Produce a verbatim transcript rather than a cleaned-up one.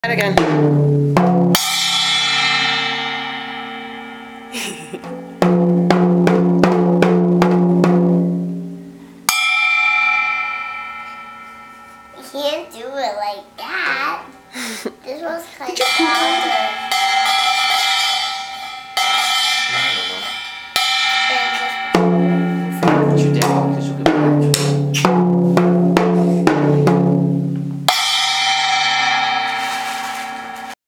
That again. You can't do it like that. This was kind of louder. Put your dad because you'll get back.